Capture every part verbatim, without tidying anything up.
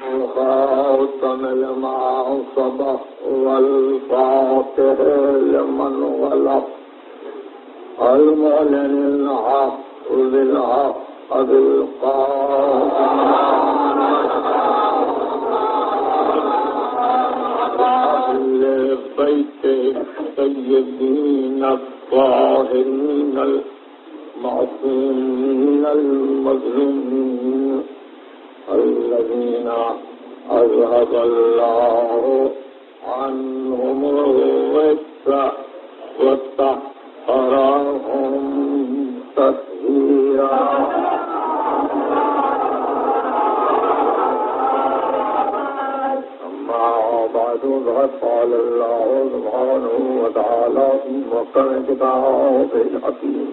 الخاتم لما سبق والفاتح لمن غلق المعلن الحق بالحق بالقائم بيت السيدين الطاهرين المعصومين المظلومين الذين أذهب الله عنهم الرجس وطهرهم تطهيرا. أما بعد فقد قال الله سبحانه وتعالى في محكم كتابه الحكيم: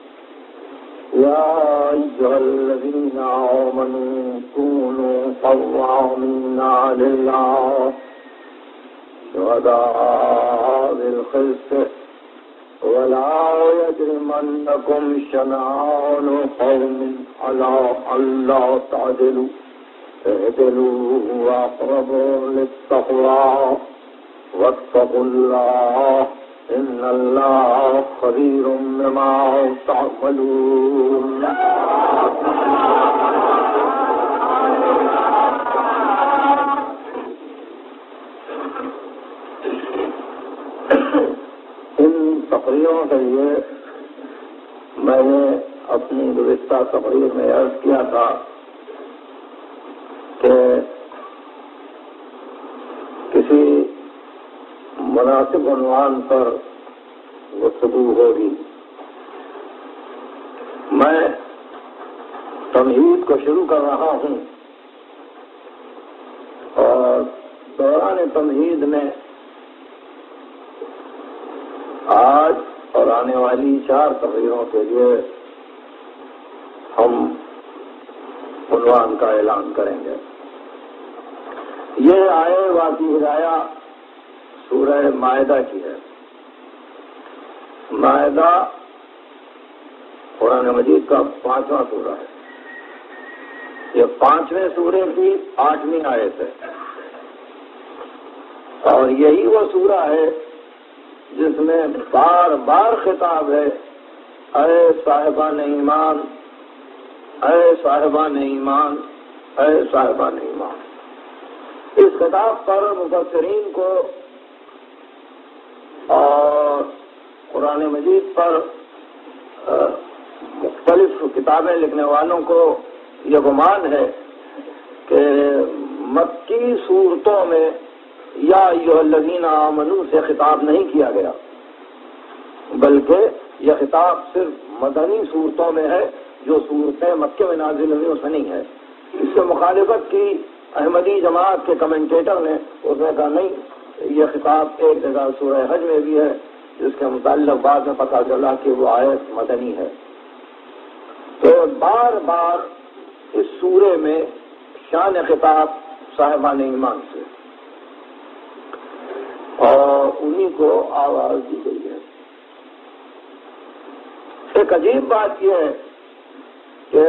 يا أيها الذين آمنوا كونوا قوامين لله شهداء بالقسط ولا يجرمنكم شنآن قوم على ألا تعدلوا اعدلوا هو أقرب للتقوى واتقوا الله إن الله خبير بما تعملون. ان تقریروں کے لیے میں نے اپنی گزشتہ تقریر میں عرض کیا تھا کہ کسی مناسب عنوان پر گفتگو ہوگی. میں تمہید کو شروع کر رہا ہوں اور دوران تمہید میں آج اور آنے والی چار تقریروں کے لیے ہم عنوان کا اعلان کریں گے. یہ آئے واقعی ہدایہ سورہ مائدہ کی ہے. مائدہ قرآن مجید کا پانچواں سورہ ہے. یہ پانچویں سورے کی آٹھویں آیت ہے اور یہی وہ سورہ ہے جس میں بار بار خطاب ہے: اے صاحبان ایمان، اے صاحبان ایمان، اے صاحبان ایمان. اس خطاب پر مفسرین کو اور قرآن مجید پر مختلف کتابیں لکھنے والوں کو یہ گمان ہے کہ مکی صورتوں میں یا ایھا الذین آمنوا سے خطاب نہیں کیا گیا، بلکہ یہ خطاب صرف مدنی صورتوں میں ہے. جو صورتیں مکے میں نازل ہوئی اس میں نہیں ہے. اس سے مخالفت کی احمدی جماعت کے کمنٹیٹر نے اس نے کہا نہیں، یہ خطاب ایک جگہ سورہ حج میں بھی ہے جس کے متعلق بعد میں پتہ چلا کہ وہ آیت مدنی ہے. تو بار بار اس سورے میں شان خطاب صاحبان ایمان سے اور انہی کو آواز دی گئی ہے. ایک عجیب بات یہ ہے کہ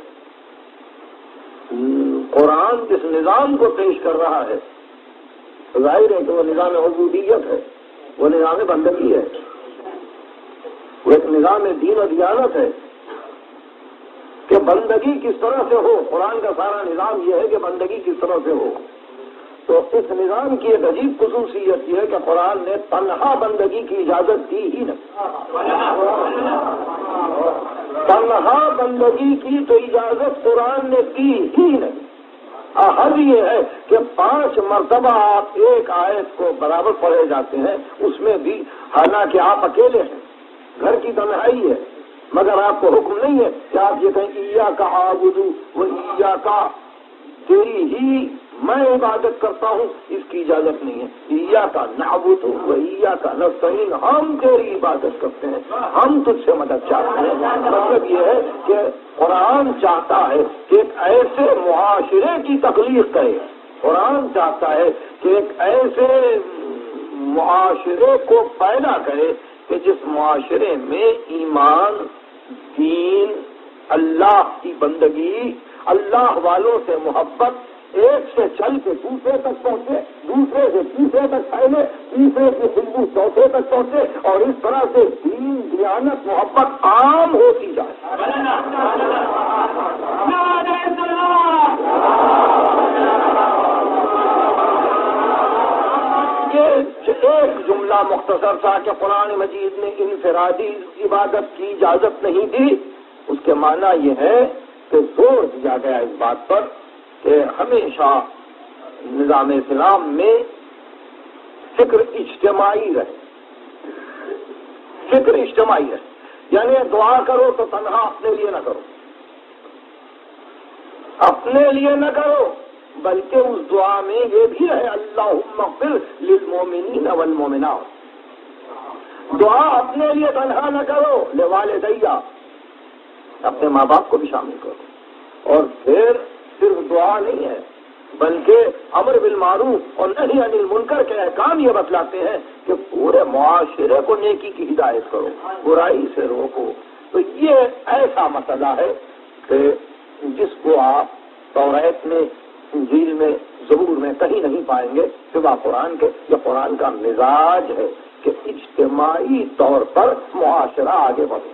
قرآن جس نظام کو پیش کر رہا ہے ظاہر ہے کہ وہ نظام عبودیت ہے، وہ نظام بندگی ہے، وہ ایک نظام دین و دیانت ہے کہ بندگی کس طرح سے ہو. قرآن کا سارا نظام یہ ہے کہ بندگی کس طرح سے ہو. تو اس نظام کی ایک عجیب خصوصیت یہ ہے کہ قرآن نے تنہا بندگی کی اجازت دی ہی نہیں. تنہا بندگی کی تو اجازت قرآن نے دی ہی نہیں. حل یہ ہے کہ پانچ مرتبہ آپ ایک آیت کو برابر پڑھے جاتے ہیں، اس میں بھی حالانکہ آپ اکیلے ہیں، گھر کی تنہائی ہے، مگر آپ کو حکم نہیں ہے کہ آپ یہ کہیں ایاک اعبد و ایاک، تیری ہی میں عبادت کرتا ہوں، اس کی اجازت نہیں ہے. ایاک نعبد و ایاک نستعین، ہم تیری عبادت کرتے ہیں، ہم تجھ سے مدد چاہتے ہیں. مطلب یہ ہے کہ قرآن چاہتا ہے کہ ایک ایسے معاشرے کی تخلیق کرے. قرآن چاہتا ہے کہ ایک ایسے معاشرے کو پیدا کرے کہ جس معاشرے میں ایمان، دین، اللہ کی بندگی، اللہ والوں سے محبت، ایک سے چل کے دوسرے تک پہنچے، دوسرے سے تیسرے تک پھیلے، تیسرے سے خوشبو چوتھے تک پہنچے، اور اس طرح سے دین، دیانت، محبت عام ہوتی جائے۔ یہ ایک جملہ مختصر تھا کہ قرآن مجید نے انفرادی عبادت کی اجازت نہیں دی، اس کے معنی یہ ہے کہ زور دیا گیا اس بات پر کہ ہمیشہ نظام اسلام میں فکر اجتماعی رہے، فکر اجتماعی رہے، یعنی دعا کرو تو تنہا اپنے لیے نہ کرو، اپنے لیے نہ کرو، بلکہ اس دعا میں یہ بھی ہے اللہم اغفر للمؤمنین والمؤمنات۔ دعا اپنے لیے تنہا نہ کرو، لوالدیہ، اپنے ماں باپ کو بھی شامل کرو، اور پھر صرف دعا نہیں ہے بلکہ امر بالمعروف اور نہی عن المنکر کے احکام یہ بتلاتے ہیں کہ پورے معاشرے کو نیکی کی ہدایت کرو، برائی سے روکو۔ تو یہ ایسا مسئلہ ہے کہ جس کو آپ توریت میں، انجیل میں، زبور میں کہیں نہیں پائیں گے سوا قرآن کے۔ یہ قرآن کا مزاج ہے کہ اجتماعی طور پر معاشرہ آگے بڑھے،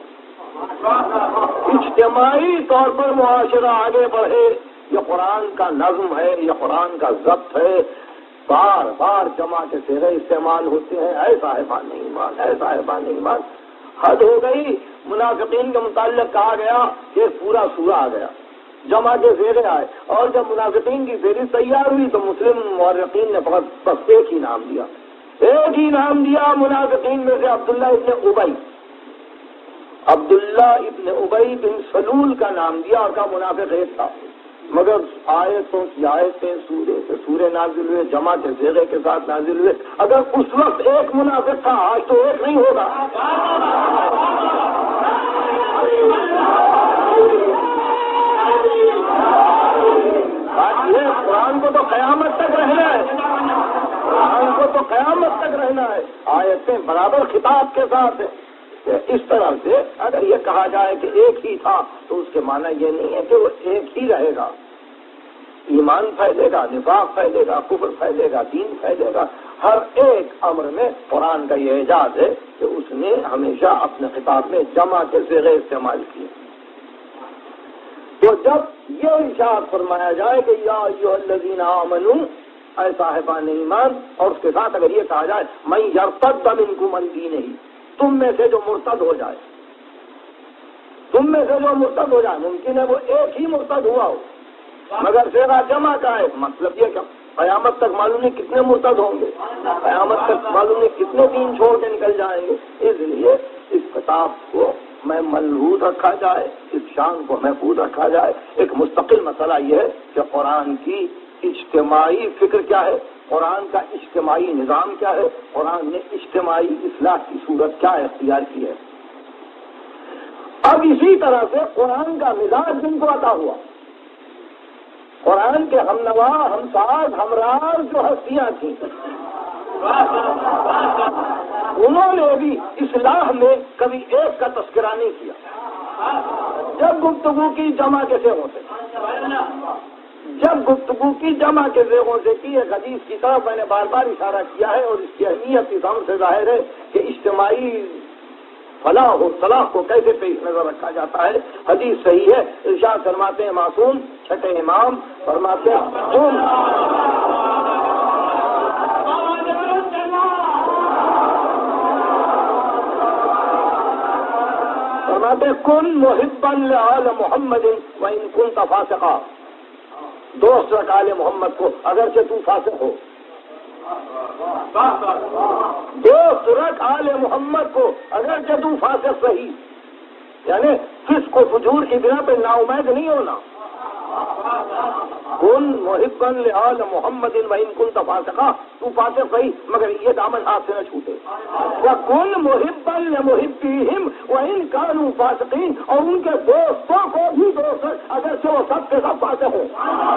اجتماعی طور پر معاشرہ آگے بڑھے۔ یہ قرآن کا نظم ہے، یہ قرآن کا ضبط ہے، بار بار جمع کے صیغے استعمال ہوتے ہیں، ایسا ہے بان ایمان، ایسا ہے بان ایمان۔ حد ہو گئی، منافقین کے متعلق کہا گیا کہ پورا سورہ آ گیا، جمع کے صیغے آئے، اور جب منافقین کی فہرست تیار ہوئی تو مسلم مورخین نے فقط بس ایک ہی نام دیا، ایک ہی نام دیا منافقین میں سے، عبداللہ ابن ابی، عبداللہ ابن ابی بن سلول کا نام دیا، اور کا منافق ایک تھا، مگر آیتوں کی آیتیں سورے سے سورے نازل ہوئے، جمع کے صیغے کے ساتھ نازل ہوئے۔ اگر اس وقت ایک منافق تھا، آج تو ایک نہیں ہوگا۔ یہ قرآن کو تو قیامت تک رہنا ہے، قرآن کو تو قیامت تک رہنا ہے، آیتیں برابر خطاب کے ساتھ ہیں۔ اس طرح سے اگر یہ کہا جائے کہ ایک ہی تھا تو اس کے معنی یہ نہیں ہے کہ وہ ایک ہی رہے گا، ایمان پھیلے گا، نفاق پھیلے گا، کفر پھیلے گا، دین پھیلے گا۔ ہر ایک امر میں قرآن کا یہ اعجاز ہے کہ اس نے ہمیشہ اپنے خطاب میں جمع کے صیغے استعمال کیے۔ تو جب یہ ارشاد فرمایا جائے کہ یا ایھا الذین آمنوا، اے صاحبان ایمان، اور اس کے ساتھ اگر یہ کہا جائے من یرتد منکم عن دینہ، تم میں سے جو مرتد ہو جائے، تم میں سے جو مرتد ہو جائے، ممکن ہے وہ ایک ہی مرتد ہوا ہو مگر صیغہ جمع کا ہے، مطلب یہ کہ قیامت تک معلوم نہیں کتنے مرتد ہوں گے، قیامت تک معلوم نہیں کتنے دین چھوڑ کے نکل جائیں گے۔ اس لیے اس کتاب کو میں ملحوظ رکھا جائے، اس شان کو محفوظ رکھا جائے۔ ایک مستقل مسئلہ یہ ہے کہ قرآن کی اجتماعی فکر کیا ہے، قرآن کا اجتماعی نظام کیا ہے، قرآن نے اجتماعی اصلاح کی صورت کیا اختیار کی ہے۔ اب اسی طرح سے قرآن کا مزاج جن کو عطا ہوا، قرآن کے ہمنوا، ہمساز، ہمراز جو ہستیاں تھیں، انہوں نے بھی اصلاح میں کبھی ایک کا تذکرہ نہیں کیا۔ جب گفتگو کی جمع کے صیغوں سے، جب گفتگو کی جمع کے صیغوں سے کی، ایک حدیث کی طرف میں نے بار بار اشارہ کیا ہے، اور اس کی اہمیت اس ہم سے ظاہر ہے کہ اجتماعی فلاح و صلاح کو کیسے پیش نظر رکھا جاتا ہے۔ حدیث صحیح ہے، ارشاد فرماتے ہیں معصوم چھٹے امام فرماتے ہیں کن فرماتے ہیں کن محبا لآل محمد وان کنت فاسقا، دوست رکھ آل محمد کو اگرچہ تو فاسق ہو، دوست رکھ آل محمد کو اگرچہ تو فاسق صحیح، یعنی فسق و فجور کی بنا پہ نا امید نہیں ہونا۔ کن محبا لآل محمد وان کنت فاسقا، تو فاسق صحیح مگر یہ دامن ہاتھ سے نہ چھوٹے۔ وکن محبا لمحبیہم وان کانوا فاسقین، اور ان کے دوستوں کو بھی دوست رکھ اگرچہ وہ سب کے سب فاسق ہوں۔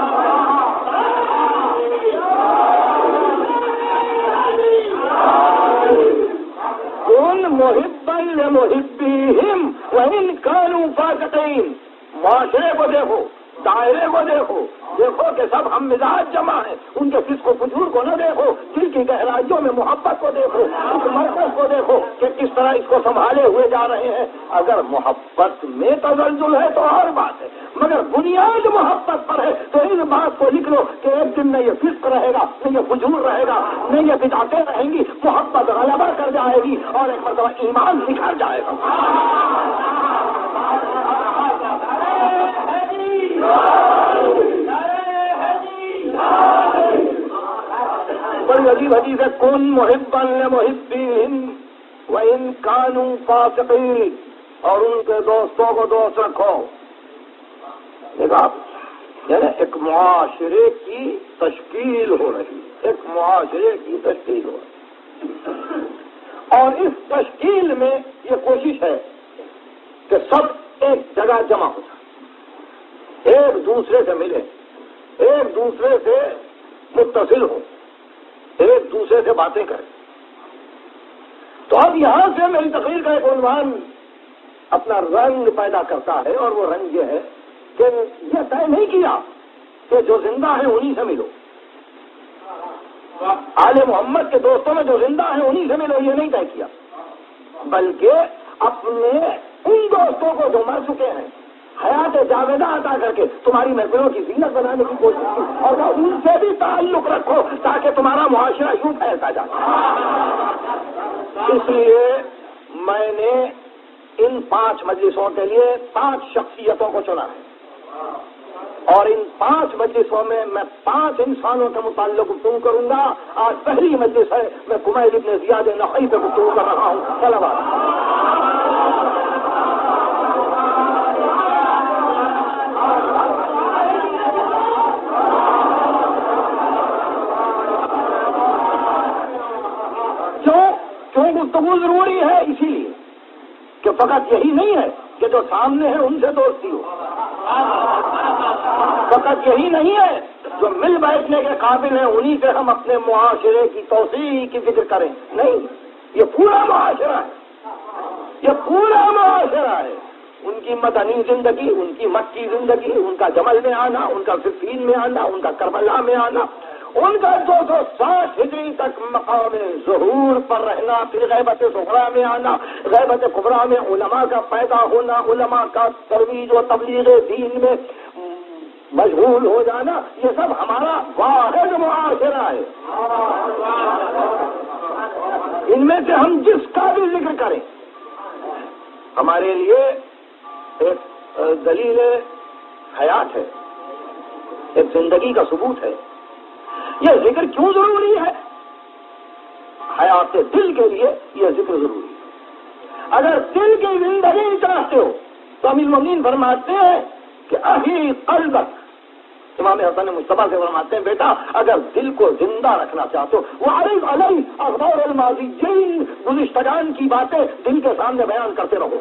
کن محبا لمحبیہم وان کانوا فاسقین، معاشرے کو دیکھو، دائرے کو دیکھو، دیکھو کہ سب ہم مزاج جمع ہیں، ان کے فسق و فجور کو نہ دیکھو، دل کی گہرائیوں میں محبت کو دیکھو، اس مرکز کو دیکھو کہ کس طرح اس کو سنبھالے ہوئے جا رہے ہیں۔ اگر محبت میں تزلزل ہے تو اور بات ہے، مگر بنیاد محبت پر ہے تو اس بات کو لکھ لو کہ ایک دن نہ یہ فسق رہے گا، نہ یہ فجور رہے گا، نہ یہ بدعتیں رہیں گی، محبت غلبہ کر جائے گی اور ایک مرتبہ ایمان نکھر جائے گا۔ بڑی عجیب حدیث ہے، کن محبا لمحبین وان کانوا فاسقین، اور ان کے دوستوں کو دوست رکھو۔ دیکھا، یعنی ایک معاشرے کی تشکیل ہو رہی، ایک معاشرے کی تشکیل ہو رہی، اور اس تشکیل میں یہ کوشش ہے کہ سب ایک جگہ جمع ہو جائے، ایک دوسرے سے ملے، ایک دوسرے سے متصل ہو، ایک دوسرے سے باتیں کریں۔ تو اب یہاں سے میری تقریر کا ایک عنوان اپنا رنگ پیدا کرتا ہے، اور وہ رنگ یہ ہے کہ یہ طے نہیں کیا کہ جو زندہ ہیں انہی سے ملو، آل محمد کے دوستوں میں جو زندہ ہیں انہی سے ملو، یہ نہیں طے کیا، بلکہ اپنے ان دوستوں کو جو مر چکے ہیں حیات جاویدہ عطا کر کے تمہاری محفلوں کی زینت بنانے کی کوشش کی، اور ان سے بھی تعلق رکھو تاکہ تمہارا معاشرہ یوں پھیلتا جائے۔ اس لیے میں نے ان پانچ مجلسوں کے لیے پانچ شخصیتوں کو چنا ہے، اور ان پانچ مجلسوں میں میں پانچ انسانوں کے متعلق گفتگو کروں گا۔ آج پہلی مجلس ہے، میں کمیل ابن زیاد نخعی پہ گفتگو کر رہا ہوں۔ صلوات۔ گفتگو ضروری ہے اسی لیے کہ فقط یہی نہیں ہے کہ جو سامنے ہے ان سے دوستی ہو، فقط یہی نہیں ہے جو مل بیٹھنے کے قابل ہیں انہی سے ہم اپنے معاشرے کی توسیع کی فکر کریں، نہیں، یہ پورا معاشرہ ہے، یہ پورا معاشرہ ہے۔ ان کی مدنی زندگی، ان کی مکی زندگی، ان کا جمل میں آنا، ان کا صفین میں آنا، ان کا کربلا میں آنا، ان کا دو سو ساٹھ ہجری تک مقام ظہور پر رہنا، پھر غیبت صغریٰ میں آنا، غیبت کبریٰ میں علماء کا پیدا ہونا، علماء کا ترویج و تبلیغ دین میں مشغول ہو جانا، یہ سب ہمارا واحد معاشرہ ہے۔ ان میں سے ہم جس کا بھی ذکر کریں ہمارے لیے ایک دلیل حیات ہے، ایک زندگی کا ثبوت ہے۔ یہ ذکر کیوں ضروری ہے؟ حیات دل کے لیے یہ ذکر ضروری ہے۔ اگر دل کی زندگی چاہتے ہو تو امیر المومنین فرماتے ہیں کہ احی قلبک، امام حسن مصطفیٰ سے فرماتے ہیں بیٹا اگر دل کو زندہ رکھنا چاہتے ہو، وعرض علیہ اخبار الماضیین، گزشتگان کی باتیں دل کے سامنے بیان کرتے رہو،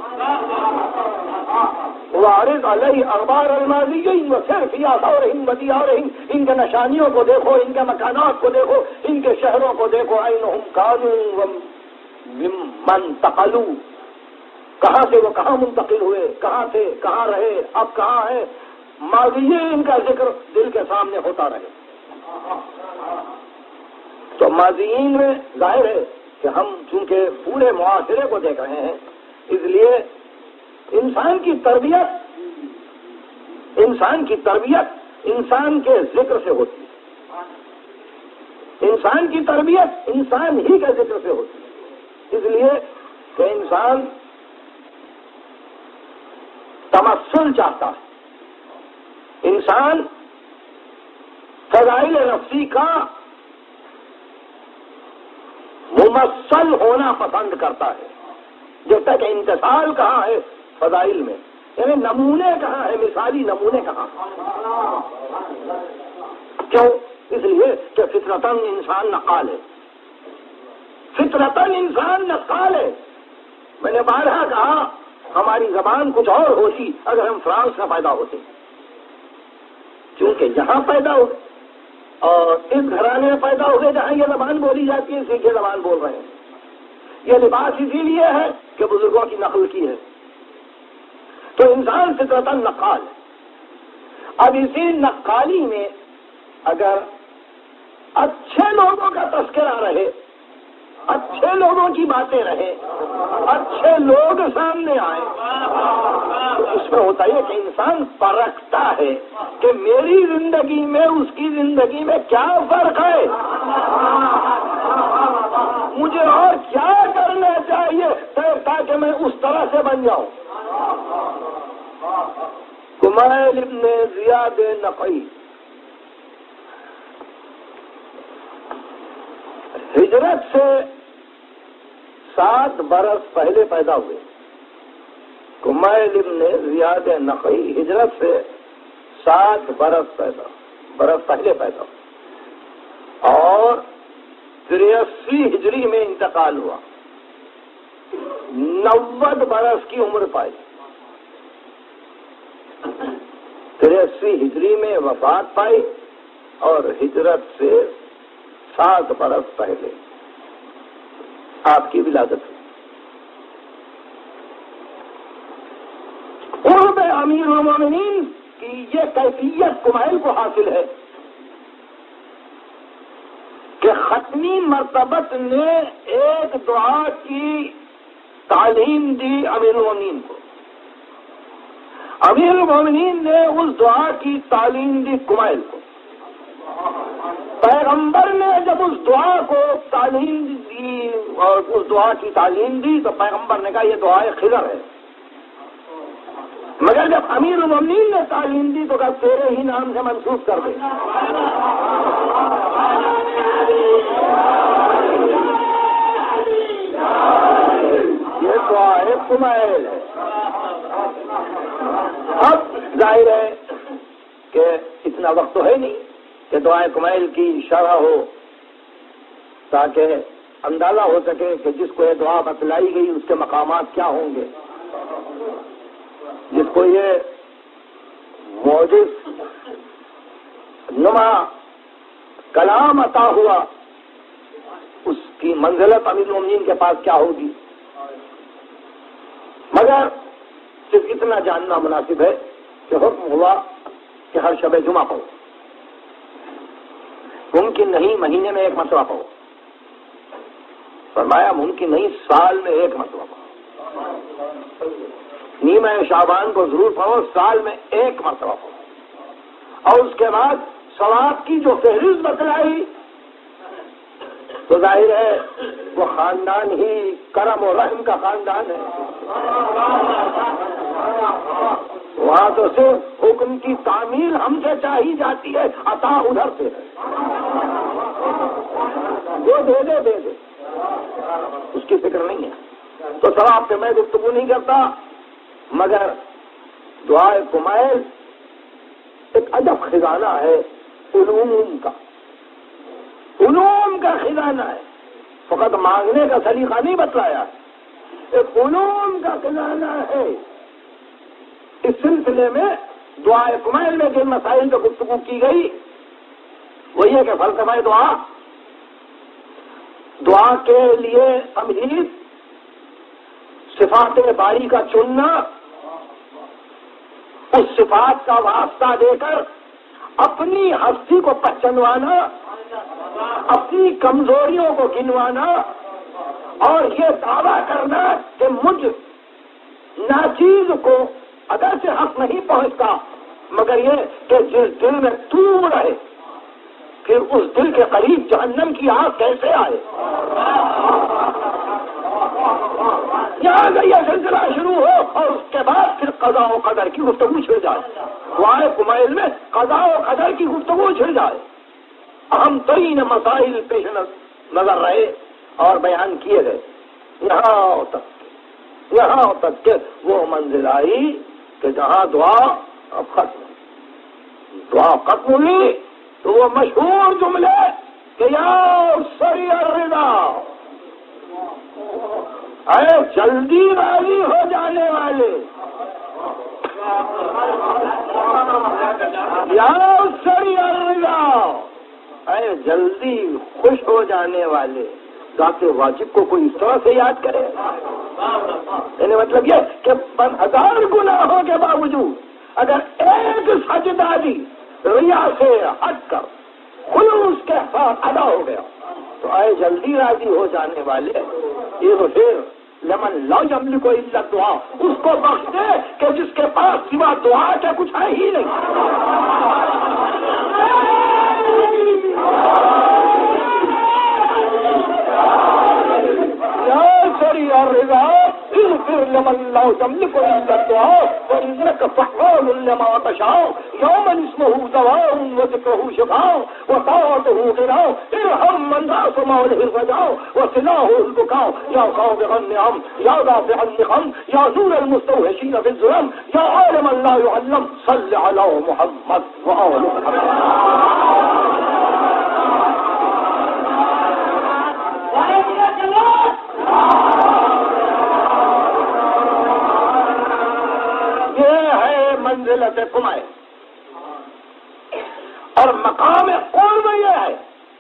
وعرض علیہ اخبار الماضیین وسر فی آثارہم ودیارہم، ان کے نشانیوں کو دیکھو، ان کے مکانات کو دیکھو، ان کے شہروں کو دیکھو، اینہم کانوا ومن انتقلوا، کہاں سے وہ کہاں منتقل ہوئے، کہاں تھے، کہاں رہے، اب کہاں ہے، ماضیین کا ذکر دل کے سامنے ہوتا رہے۔ تو ماضیین میں ظاہر ہے کہ ہم چونکہ پورے معاشرے کو دیکھ رہے ہیں، اس لیے انسان کی تربیت انسان کی تربیت انسان کے ذکر سے ہوتی ہے، انسان کی تربیت انسان ہی کے ذکر سے ہوتی ہے، اس لیے کہ انسان تمثل چاہتا ہے، انسان فضائل نفسی کا ممثل ہونا پسند کرتا ہے، جب تک انتصال کہاں ہے فضائل میں، یعنی نمونے کہاں ہے، مثالی نمونے کہاں، کیوں؟ اس لیے کہ فطرتاً انسان نقال ہے، فطرتاً انسان نقال ہے۔ میں نے بارہا کہا ہماری زبان کچھ اور ہوتی اگر ہم فرانس میں پیدا ہوتے، کیونکہ یہاں پیدا ہو اور اس گھرانے میں پیدا ہو گئے جہاں یہ زبان بولی جاتی ہے، سیکھے زبان بول رہے ہیں۔ یہ لباس اسی لیے ہے کہ بزرگوں کی نقل کی ہے۔ تو انسان فطرتاً نقال ہے، اب اسی نقالی میں اگر اچھے لوگوں کا تذکرہ رہے، اچھے لوگوں کی باتیں رہے، اچھے لوگ سامنے آئے، تو اس میں ہوتا ہے کہ انسان پرکھتا ہے کہ میری زندگی میں اس کی زندگی میں کیا فرق ہے، مجھے اور کیا کرنا چاہیے تاکہ میں اس طرح سے بن جاؤں۔ کمیل ابن زیاد نقی ہجرت سے سات برس پہلے پیدا ہوئے۔ کمیل ابن زیاد نقی ہجرت سے سات برس پیدا برس پہلے پیدا ہوئے اور تریاسی ہجری میں انتقال ہوا، نوے برس کی عمر پائی، تریاسی ہجری میں وفات پائی اور ہجرت سے سات برس پہلے آپ کی ولادت ہوئی۔ قرب امیر المومنین کی یہ کیفیت کمیل کو حاصل ہے کہ ختمی مرتبت نے ایک دعا کی تعلیم دی امیر المومنین کو، امیر المومنین نے اس دعا کی تعلیم دی کمیل کو، پیغمبر نے جب اس دعا کو تعلیم دی اور اس دعا کی تعلیم دی تو پیغمبر نے کہا یہ دعائے خضر ہے، مگر جب امیر المومنین نے تعلیم دی تو کہا تیرے ہی نام سے منسوخ کر دے۔ یہ دعائے کمیل ہے۔ اب ظاہر ہے کہ اتنا وقت تو ہے نہیں کہ دعائے کمیل کی شرح ہو تاکہ اندازہ ہو سکے کہ جس کو یہ دعا بتلائی گئی اس کے مقامات کیا ہوں گے، جس کو یہ معجز نما کلام عطا ہوا اس کی منزلت امیر المومنین کے پاس کیا ہوگی، مگر صرف اتنا جاننا مناسب ہے کہ حکم ہوا کہ ہر شب جمعہ پڑھو، ممکن نہیں مہینے میں ایک مرتبہ پڑھو، فرمایا ممکن نہیں سال میں ایک مرتبہ پڑھو، نیمہ شعبان کو ضرور پڑھو، سال میں ایک مرتبہ پڑھو، اور اس کے بعد ثواب کی جو فہرست بتلائی تو ظاہر ہے وہ خاندان ہی کرم و رحم کا خاندان ہے، وہاں تو صرف حکم کی تعمیل ہم سے چاہی جاتی ہے، عطا ادھر سے ہے، وہ دے دے دے دے اس کی فکر نہیں ہے۔ تو ثواب پہ میں گفتگو نہیں کرتا، مگر دعائے کمیل ایک عجب خزانہ ہے، علوم کا علوم کا خزانہ ہے، فقط مانگنے کا سلیقہ نہیں بتلایا، ایک علوم کا خزانہ ہے۔ اس سلسلے میں دعائے کمیل میں جن مسائل پر گفتگو کی گئی وہ یہ کہ فلسفہ دعا، دعا کے لیے تمہید، صفات باری کا چننا، اس صفات کا واسطہ دے کر اپنی ہستی کو پہچانوانا، اپنی کمزوریوں کو گنوانا اور یہ دعویٰ کرنا کہ مجھ ناچیز کو اگر سے حق نہیں پہنچتا، مگر یہ کہ جس دل میں تو رہے پھر اس دل کے قریب جہنم کی آگ کیسے آئے۔ یہاں سے یہ سلسلہ شروع ہو اور اس کے بعد پھر قضاء و قدر کی گفتگو چھڑ جائے، دعائے کمیل میں قضاء و قدر کی گفتگو چھڑ جائے، اہم ترین مسائل پیش نظر رہے اور بیان کیے گئے، یہاں تک یہاں تک کہ وہ منزل آئی کہ جہاں دعا اب ختم دعا ختم ہوئی تو وہ مشہور جملے کہ یا سری الرضا، اے جلدی راضی ہو جانے والے، یا سری الرضا، اے جلدی خوش ہو جانے والے۔ ذات واجب کو کوئی اس طرح سے یاد کرے، یعنی مطلب یہ کہ ہزار گناہوں کے باوجود اگر ایک سجدہ بھی ریا سے ہٹ کر خلوص کے ساتھ ادا ہو گیا تو آئے جلدی راضی ہو جانے والے یہ تو پھر لمن لا یملک الا دعا اس کو بخش دے کہ جس کے پاس سوا دعا کے کچھ ہے ہی نہیں. سری اور رضا اغفر لمن لا يملك الا الدعاء وانك فعال لما تشاء يوما اسمه دواء وذكره شفاء وطاعته غناء ارحم من راس موله الرجاء وسلاه البكاء يا صابغ النعم يا دافع النقم يا نور المستوحشين في الظلم يا عالما لا يعلم صل على محمد وآل محمد. یہ ہے منزلت کمائے اور مقام قرب یہ ہے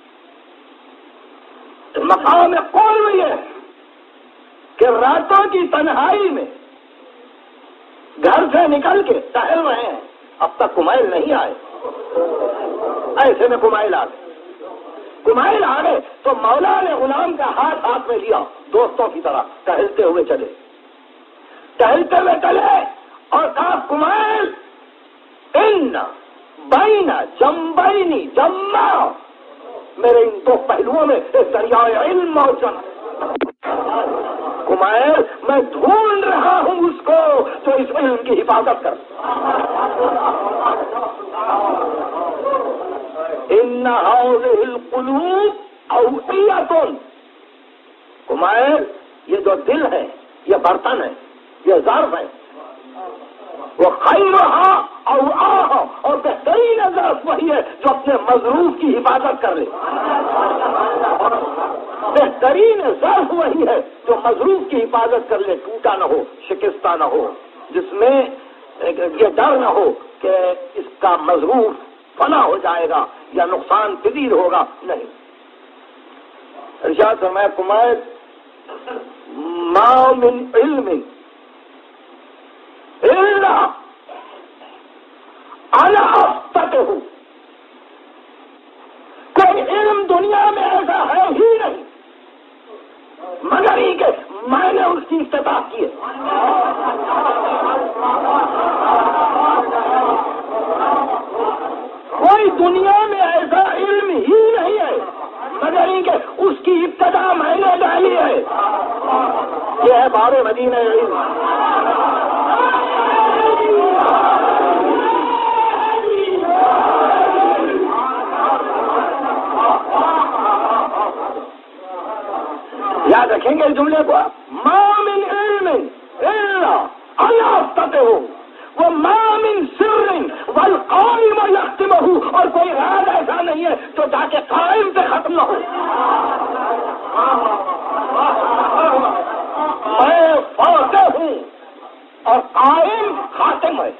مقام قرب یہ ہے کہ راتوں کی تنہائی میں گھر سے نکل کے ٹہل رہے ہیں اب تک کمائل نہیں آئے ایسے میں کمائل آ گئے کمائل آ گئے تو مولا نے غلام کا ہاتھ ہاتھ میں لیا دوستوں کی طرح ٹہلتے ہوئے چلے ٹہلتے ہوئے چلے اور کہا کمائل ان بین جمبینی جمع میرے ان دو پہلوؤں میں دریائے علم موجود کمائل میں ڈھونڈ رہا ہوں اس کو جو اس علم کی حفاظت کر ان هذه القلوب اوعیۃ کمائل یہ جو دل ہے یہ برتن ہے یہ ظرف ہے وہ خیرہا اوعاہا اور بہترین ظرف وہی ہے جو اپنے مظروف کی حفاظت کر لے بہترین ظرف وہی ہے جو مظروف کی حفاظت کر لے ٹوٹا نہ ہو شکستہ نہ ہو جس میں یہ ڈر نہ ہو کہ اس کا مظروف فنا ہو جائے گا یا نقصان پذیر ہوگا نہیں. ارشاد فرمایا کمائل ما من علم الا انا افتتح کوئی علم دنیا میں ایسا ہے ہی نہیں مگر ہی کہ میں نے اس کی افتتاح کی ہے. کوئی دنیا میں ایسا علم ہی نہیں ہے مگر ہی کہ اس کی ابتدا میں نے ڈالی ہے. یہ ہے باب مدینہ علم. یاد رکھیں گے اس جملے کو ما من علم الا انا افتتح وہ ما من سر والقائم یختمہ اور کوئی راز ایسا نہیں ہے جو جا کے قائم سے ختم نہ ہو. میں فاتح ہوں اور قائم خاتم ہے.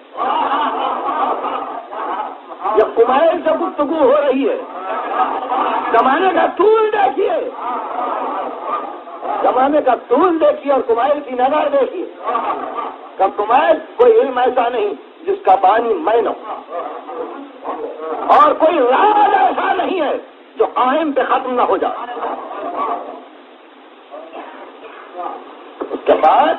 یہ کمائل سے گفتگو ہو رہی ہے. زمانے کا طول دیکھیے زمانے کا طول دیکھیے اور کمائل کی نظر دیکھیے. کہ کمائل کوئی علم ایسا نہیں جس کا بانی میں نہ ہوں اور کوئی راز ایسا نہیں ہے جو قائم پہ ختم نہ ہو جائے. اس کے بعد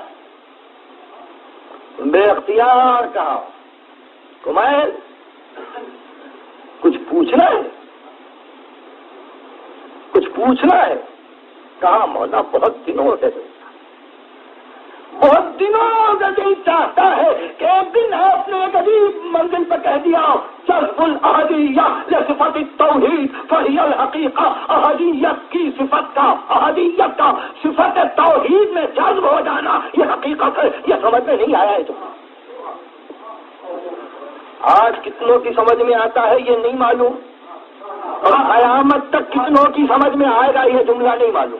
بے اختیار کہا کمائل کچھ پوچھنا ہے کچھ پوچھنا ہے. کہا مولا بہت دنوں سے بہت دنوں سے دل چاہتا ہے کہ ایک دن آپ نے ایک عجیب منزل پہ کہہ دیا جذب الاحدیہ لصفت التوحید فہی الحقیقہ. احدیت کی صفت کا احدیت کا صفت توحید میں جذب ہو جانا یہ حقیقت ہے. یہ سمجھ میں نہیں آیا ہے. تو آج کتنوں کی سمجھ میں آتا ہے یہ نہیں معلوم اور قیامت تک کتنوں کی سمجھ میں آئے گا یہ جملہ نہیں معلوم.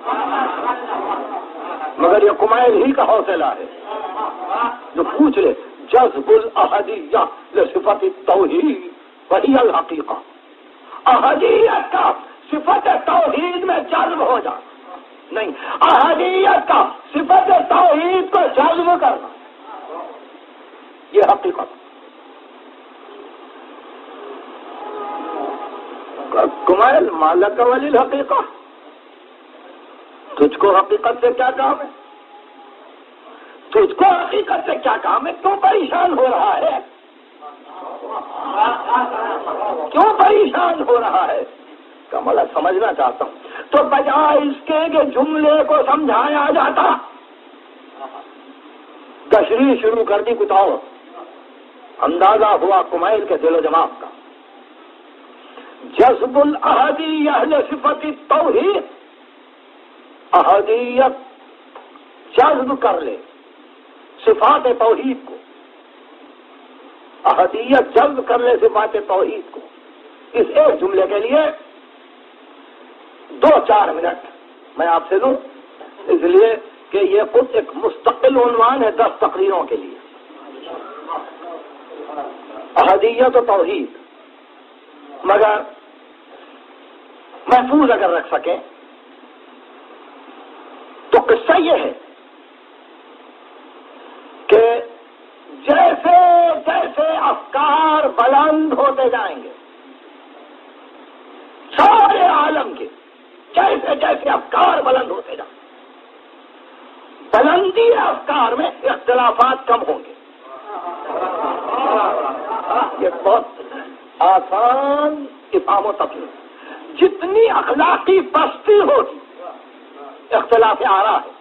مگر یہ کمائل ہی کا حوصلہ ہے جو پوچھ لے جذب الاحدیہ لصفت التوحید وہی الحقیقہ. احدیت کا صفت توحید میں جذب ہو جا نہیں احدیت کا صفت توحید کو جذب کرنا یہ حقیقت. کمیل مالک ولی الحقیقہ، تجھ کو حقیقت سے کیا کام ہے؟ تجھ کو حقیقت سے کیا کام ہے؟ کیوں پریشان ہو رہا ہے؟ کیوں پریشان ہو رہا ہے؟ کملا سمجھنا چاہتا ہوں تو بجائے اس کے کہ جملے کو سمجھایا جاتا، تشریح شروع کر دی کچھ اور۔ اندازہ ہوا کمیل کے دل و دماغ کا۔ جذب الاحدی اہل صفت توحید، احدیت جذب کر لے صفات توحید کو، احدیت جذب کر لے صفات توحید کو، اس ایک جملے کے لیے دو چار منٹ میں آپ سے لوں، اس لیے کہ یہ خود ایک مستقل عنوان ہے دس تقریروں کے لیے۔ احدیت و توحید، مگر محفوظ اگر رکھ سکیں تو قصہ یہ ہے کہ جیسے جیسے افکار بلند ہوتے جائیں گے سارے عالم کے، جیسے جیسے افکار بلند ہوتے جائیں، بلندی افکار میں اختلافات کم ہوں گے۔ یہ بہت آسان افہام و تفہیم۔ جتنی اخلاقی پستی ہوگی اختلاف آ رہا ہے،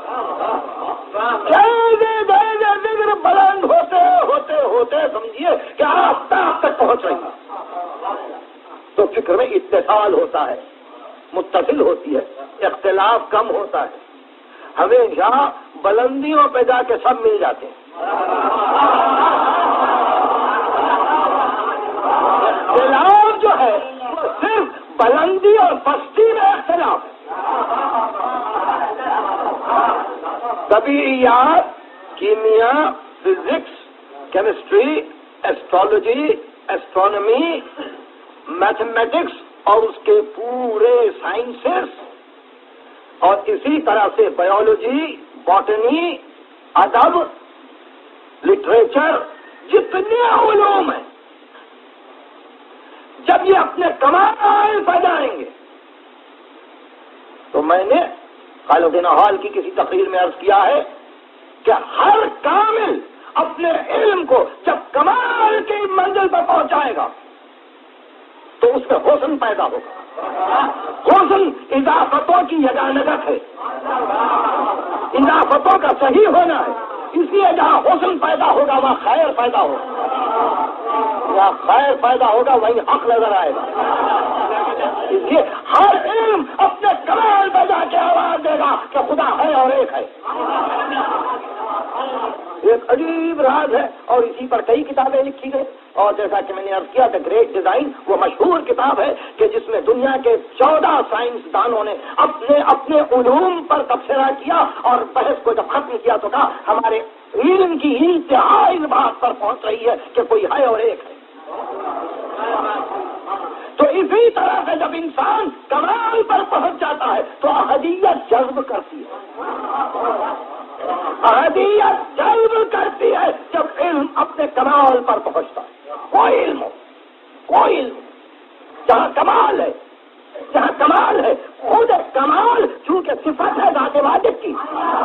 ذکر بلند ہوتے ہوتے ہوتے سمجھیے کہ آفتاب تک پہنچ رہی ہے تو فکر میں اتصال ہوتا ہے، متصل ہوتی ہے، اختلاف کم ہوتا ہے۔ ہمیشہ بلندیوں پہ جا کے سب مل جاتے ہیں، اختلاف جو ہے وہ صرف بلندی اور پستی میں اختلاف ہے۔ طبیعیات، کیمیا، physics, chemistry, astrology, astronomy, mathematics اور اس کے پورے سائنسز، اور اسی طرح سے بایولوجی، باٹنی، ادب، لٹریچر، جتنے علوم ہیں، جب یہ اپنے کمال پہ جائیں گے تو میں نے خالد نحال کی کسی تقریر میں عرض کیا ہے کہ ہر کامل اپنے علم کو جب کمال کی منزل پر پہنچائے گا تو اس میں حسن پیدا ہوگا۔ حسن اضافتوں کی یگانگت ہے، اضافتوں کا صحیح ہونا ہے، اس لیے جہاں حسن پیدا ہوگا وہاں خیر پیدا ہوگا، جہاں خیر پیدا ہوگا وہیں حق نظر آئے گا۔ اس لیے ہر علم اپنے کمال پہ جا کے آواز دے گا کہ خدا ہے اور ایک ہے۔ ایک عجیب راز ہے اور اسی پر کئی کتابیں لکھی گئی، اور جیسا کہ میں نے عرض کیا دا گریٹ ڈیزائن وہ مشہور کتاب ہے کہ جس میں دنیا کے چودہ سائنس دانوں نے اپنے اپنے علوم پر تبصرہ کیا اور بحث کو جب ختم کیا تو کہا ہمارے علم کی انتہا اس بات پر پہنچ رہی ہے کہ کوئی ہے اور ایک ہے۔ تو اسی طرح سے جب انسان کمال پر پہنچ جاتا ہے تو احدیت جذب کرتی ہے، احدیت جذب کرتی ہے جب علم اپنے کمال پر پہنچتا ہے۔ کوئی علم ہو، کوئی علم جہاں کمال ہے، جہاں کمال ہے، خود کمال چونکہ صفت ہے ذات واجب کی،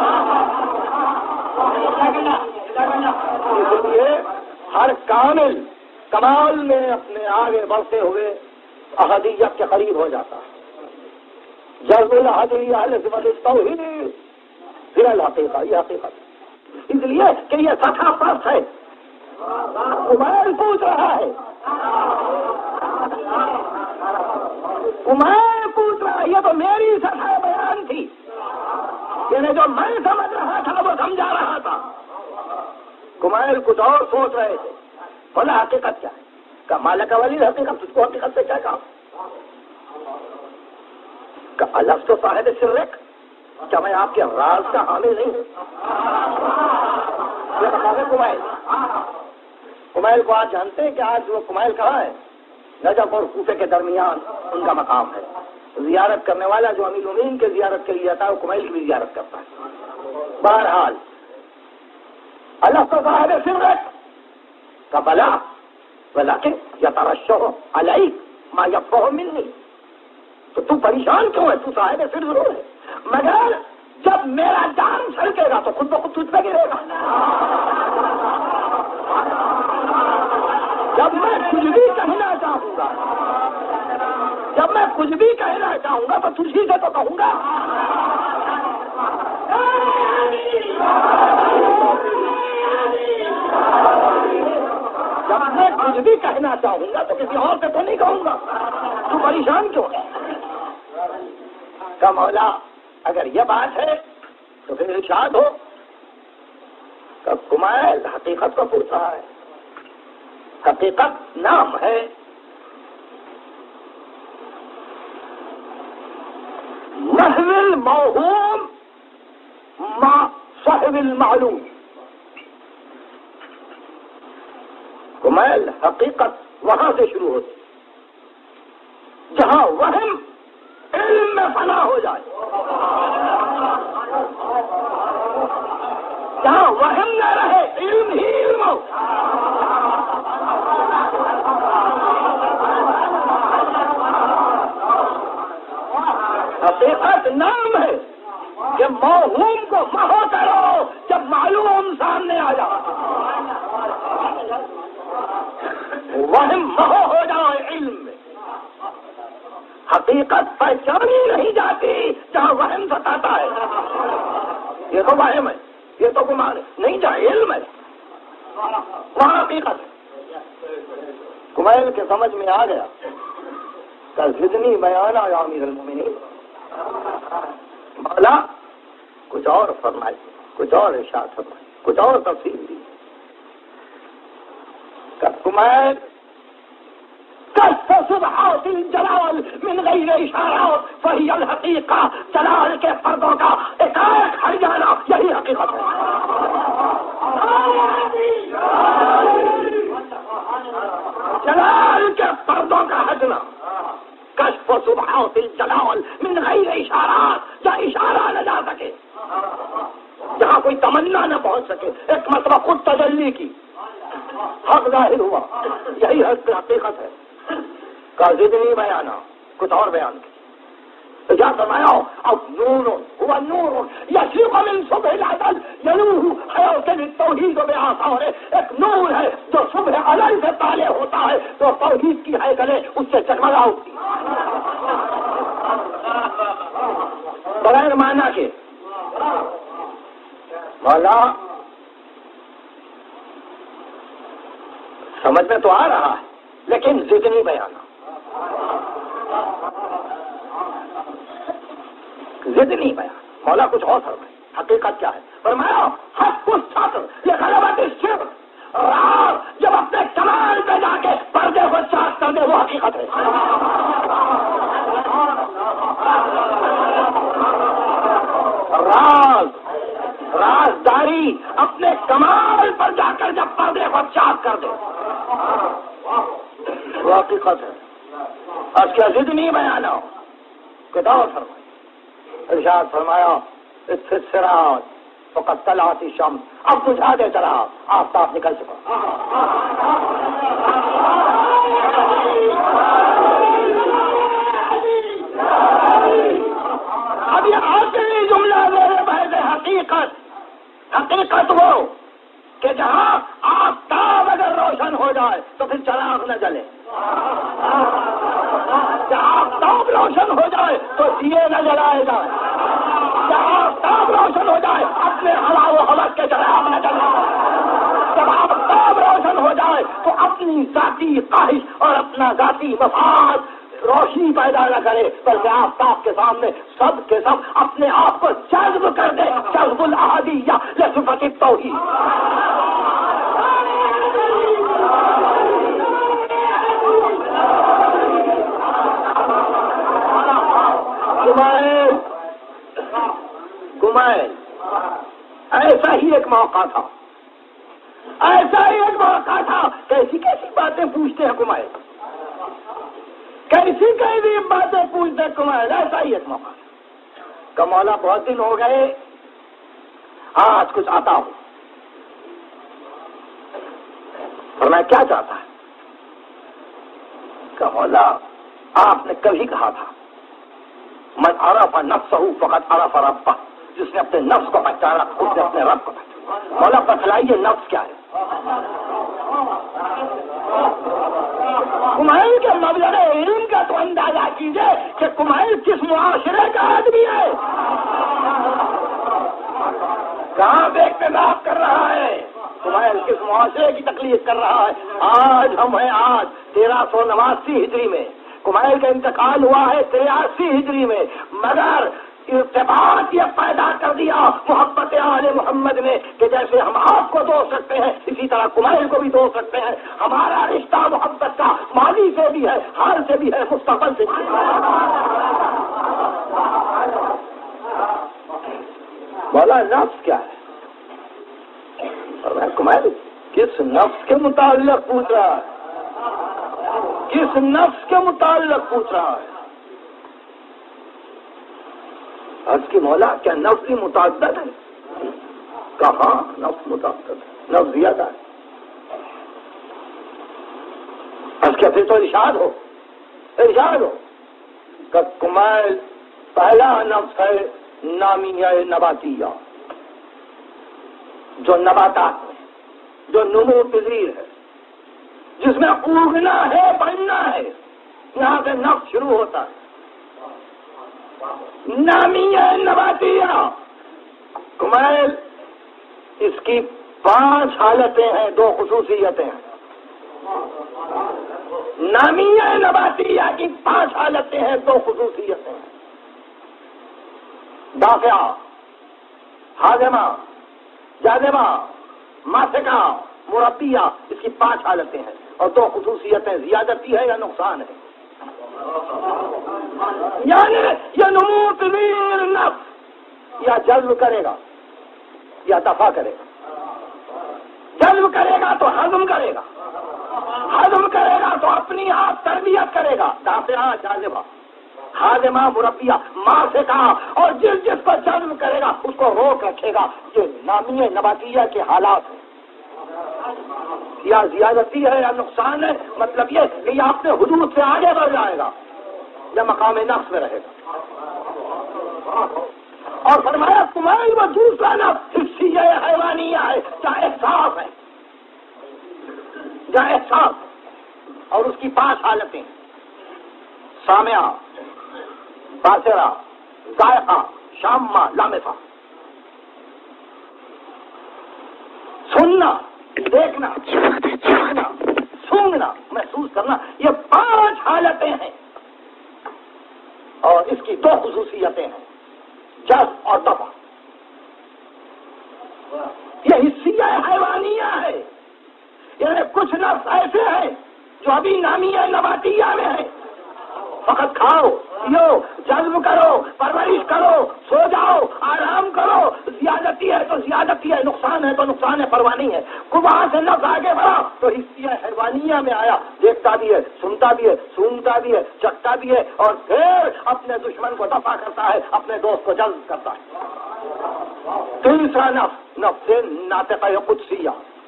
اس لیے ہر کامل کمال میں اپنے آگے بڑھتے ہوئے احدیت کے قریب ہو جاتا ہے۔ جذب الاحدی اہل صفت التوحید پھر الحقیقہ، یہ حقیقت ہے، اس لیے کہ یہ سطح پرست ہے۔ کمیل پوچھ رہا ہے، کمیل پوچھ رہا ہے، یہ تو میری سطح بیان تھی، یعنی جو میں سمجھ رہا تھا وہ سمجھا رہا تھا۔ کمیل کچھ اور سوچ رہے تھے، بولا حقیقت کیا ہے؟ کہ مالک ولی حقیقت، تجھ کو حقیقت سے کیا کہا؟ کہ الف تو صاحب سرک، کیا میں آپ کے راز کا حامل نہیں ہوں؟ یہ بتا دیں کمیل کمیل کو آج جانتے ہیں کہ آج وہ کمیل کہاں ہے؟ نجف اور کوفے کے درمیان ان کا مقام ہے۔ زیارت کرنے والا جو امیر المومنین کے زیارت کے لیے جاتا ہے وہ کمیل کی بھی زیارت کرتا ہے۔ بہرحال الف تو صاحب سرک کا بلا ولیکن یترشح علیک، ما یفقہ منی، تو تو پریشان کیوں ہے؟ تو صاحب سر ضرور ہے، مگر جب میرا جان چھلکے گا تو خود بخود تجھ پہ گرے گا۔ جب میں کچھ بھی کہنا چاہوں گا جب میں کچھ بھی کہنا چاہوں گا تو تجھی سے تو کہوں گا۔ جب میں کچھ بھی کہنا چاہوں گا تو کسی اور سے تو نہیں کہوں گا، تو پریشان کیوں ہے؟ کہ مولا اگر یہ بات ہے تو پھر ارشاد ہو۔ کہ کمیل حقیقت کو پوچھ رہا ہے، حقیقت نام ہے محو الموہوم ما صاحب المعلوم۔ کمیل حقیقت وہاں سے شروع ہوتی جہاں وہم علم میں فنا ہو جائے، جہاں وہم نہ رہے، علم ہی علم ہو۔ حقیقت نام ہے کہ موہوم کو محو کرو جب معلوم سامنے آ جائے، وہم محو ہو جائے علم میں۔ حقیقت پہچانی نہیں جاتی جہاں وہم ستاتا ہے، یہ تو وہم ہے، یہ تو گمان ہے، نہیں جہاں علم ہے وہاں حقیقت ہے۔ کمیل کے سمجھ میں آ گیا کہ زدنی بیانا یا امیر المومنین، مولا کچھ اور فرمائے، کچھ اور ارشاد فرمائے، کچھ اور تفصیل دی۔ کہ کمیل صبحات الجلال من غیر اشارات فہی الحقیقہ، جلال کے پردوں کا ایک ایک ہٹ جانا یہی حقیقت ہے۔ جلال کے پردوں کا ہٹنا، کشف صبحات الجلال من غیر اشارات، جہاں اشارہ نہ جا سکے، جہاں کوئی تمنا نہ پہنچ سکے، ایک مرتبہ خود تجلی کی، حق ظاہر ہوا، یہی حقیقت ہے۔ کا زدنی بیانا، کچھ اور بیان کی، کیا فرمایا؟ اب نور ہوا نور یشرق من صبح العدل یلوہ حیات التوحید و بآثار، ایک نور ہے جو صبح علل سے طالع ہوتا ہے، جو توحید کی ہے گلے اس سے چکمگا اٹھتی بغیر معنی کے۔ مولا سمجھ میں تو آ رہا ہے لیکن زدنی بیانا، زدنی بیان، مولا کچھ اور فرمائے، حقیقت کیا ہے؟ فرمایا حق کو ساتھ لغلبت الشرک، راز جب اپنے کمال پہ جا کے پردے کو چاک کر دے وہ حقیقت ہے۔ راز رازداری اپنے کمال پر جا کر جب پردے کو چاک کر دے وہ حقیقت ہے۔ آج کیا ضد نہیں بیان ہو کتاب فرمایا، ارشاد فرمایا اس سراج فقط طلعت الشمس، اب بجھا دے چلا آفتاب نکل چکا۔ اب یہ آخری جملہ میرے بحث حقیقت، حقیقت وہ کہ جہاں آفتاب اگر روشن ہو جائے تو پھر چراغ نہ جلے، جہاں آفتاب روشن ہو جائے تو دیے نہ جلائے جائے، جہاں آفتاب روشن ہو جائے اپنے ہوا و حوث کے چراغ نہ جلے، جب آفتاب روشن ہو جائے تو اپنی ذاتی خواہش اور اپنا ذاتی مفاد روشنی پیدا نہ کرے، بلکہ آفتاب کے سامنے سب کے سب اپنے آپ کو جذب کر دے، جذب الاحادیہ لصفت التوحید۔ کمیل کمیل ایسا ہی ایک موقع تھا، ایسا ہی ایک موقع تھا، کیسی کیسی باتیں پوچھتے ہیں کمیل، کیسی کیسی باتیں پوچھتے کمیل، ایسا ہی ایک موقع کہ مولا بہت دن ہو گئے آج کچھ آتا ہوں، اور میں کیا چاہتا ہے کہ مولا آپ نے کل ہی کہا تھا من عرف نفسہ فقد عرف ربہ، جس نے اپنے نفس کو پہچانا اس نے اپنے رب کو پہچانا۔ مولا بتلائیے نفس کیا ہے؟ کمائل کے مبلغ علم کا تو اندازہ کیجئے کہ کمائل کس معاشرے کا آدمی ہے، کہاں بے اقتدار کر رہا ہے، کمائل کس معاشرے کی تکلیف کر رہا ہے۔ آج ہم ہیں آج تیرہ سو نواسی ہجری میں، کمائل کا انتقال ہوا ہے تریاسی ہجری میں، مگر ارتباط یہ پیدا کر دیا محبت آل محمد نے کہ جیسے ہم آپ کو دوست سکتے ہیں اسی طرح کمائل کو بھی دوست سکتے ہیں۔ ہمارا رشتہ محبت کا ماضی سے بھی ہے، حال سے بھی ہے، مستقبل سے بھی ہے۔ مولا نفس کیا ہے؟ اور میں کمائل کس نفس کے متعلق پوچھ رہا ہے، کس نفس کے متعلق پوچھ رہا ہے؟ آج کی مولا کیا نفس بھی متعدد ہے؟ کہاں نفس متعدد ہے، نفس زیادہ ہے۔ آج کیا پھر تو ارشاد ہو ارشاد ہو کہ کمائل پہلا نفس ہے نامیہ نباتیہ، جو نباتات میں جو نمو پذیر ہے، جس میں اگنا ہے بڑھنا ہے، یہاں سے نفس شروع ہوتا ہے۔ نامیہ نباتیہ کمائل اس کی پانچ حالتیں ہیں، دو خصوصیتیں ہیں۔ نامیہ نباتیہ کی پانچ حالتیں ہیں، دو خصوصیتیں ہیں۔ دافعہ، ہاضمہ، جاذبہ، ماسکہ، مربیہ، اس کی پانچ حالتیں ہیں اور دو خصوصیتیں، زیادتی ہے یا نقصان ہے۔ یعنی یہ نمو پذیر نفس یا جذب کرے گا یا دفع کرے گا۔ جذب کرے گا تو ہضم کرے گا، ہضم کرے گا تو اپنی آپ تربیت کرے گا۔ دافعہ، جاذبہ، ہاضمہ، مربیہ، ماسکہ، اور جس جس کو جذب کرے گا اس کو روک رکھے گا۔ یہ نامیہ نباتیہ کے حالات ہیں۔ یا زیادتی ہے یا نقصان ہے، مطلب یہ کہ یہ اپنے حدود سے آگے بڑھ جائے گا یا مقام نفس میں رہے گا۔ اور فرمایا کمائل وہ دوسرا نفس حسیہ حیوانیہ ہے، جہاں احساس ہے، جہاں احساس، اور اس کی پانچ حالتیں: سامعہ، باصرہ، ذائقہ، شامہ، لامسہ۔ سننا، دیکھنا، دیکھنا، سونگنا، محسوس کرنا، یہ پانچ حالتیں ہیں اور اس کی دو خصوصیتیں ہیں، جذب اور دفع۔ یہ حسیہ حیوانیہ ہے، یعنی کچھ نفس ایسے ہیں جو ابھی نامیہ نباتیہ میں ہیں، فقط کھاؤ پیو، جذب کرو، پرورش کرو، سو جاؤ، آرام کرو۔ زیادتی ہے تو زیادتی ہے، نقصان ہے تو نقصان ہے، پرواہ نہیں ہے۔ وہاں سے نفس آگے بڑھا تو حسیہ حیوانیہ میں آیا، دیکھتا بھی ہے، سنتا بھی ہے، سونگتا بھی ہے، چکھتا بھی ہے، اور پھر اپنے دشمن کو دفع کرتا ہے، اپنے دوست کو جذب کرتا ہے۔ تیسرا نفس نفس ناطقہ قدسیہ۔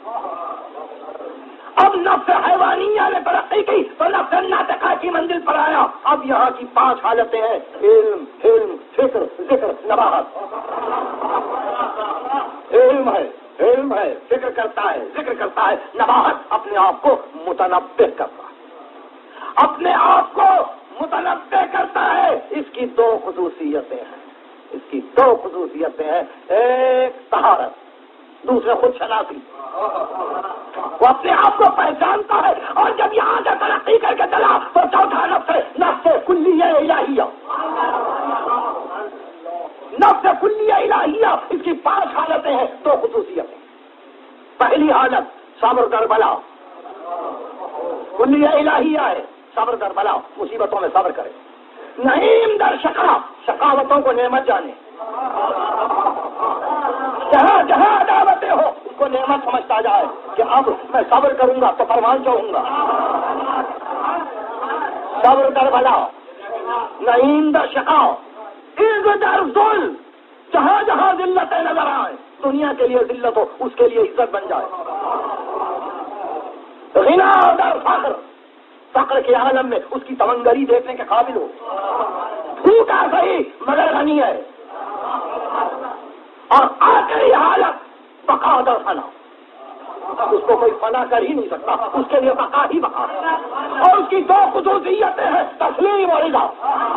اب نفس حیوانیہ نے ترقی کی تو نفس ناطقہ کی منزل پر آیا۔ اب یہاں کی پانچ حالتیں ہیں: علم، علم، فکر، ذکر، نباہت۔ علم ہے، علم ہے، فکر کرتا ہے، ذکر کرتا ہے، نباہت اپنے آپ کو متنبع کرتا ہے، اپنے آپ کو متنبع کرتا ہے۔ اس کی دو خصوصیتیں ہیں، اس کی دو خصوصیتیں ہیں، ایک طہارت، دوسرے خود شناسی۔ وہ اپنے آپ کو پہچانتا ہے، اور جب یہاں سے ترقی کر کے چلا تو چوتھا نفس ہے نفس کلیہ الہیہ۔ نفس کلیہ الہیہ، اس کی پانچ حالتیں ہیں، دو خصوصیتیں۔ پہلی حالت صبر در بلا، کلیہ الہیہ ہے، صبر در بلا، مصیبتوں میں صبر کرے۔ نعیم در شقا، شقاوتوں کو نعمت جانے، جہاں جہاں عداوتیں ہو اس کو نعمت سمجھتا جائے کہ اب میں صبر کروں گا تو فرمان چاہوں گا۔ صبر در بلا، نعیم در شقا، عز در ذل، جہاں جہاں ذلتیں نظر آئیں دنیا کے لیے ذلت ہو اس کے لیے عزت بن جائے۔ غنا در فقر، فقر کے عالم میں اس کی تمنگری دیکھنے کے قابل ہو. بھوکا صحیح مگر غنی ہے. اور آخری حالت بقا اور فنا. اس کو کوئی فنا کر ہی نہیں سکتا, اس کے لیے بقا ہی بقا. اور اس کی دو خصوصیتیں ہیں, تسلیم اور رضا.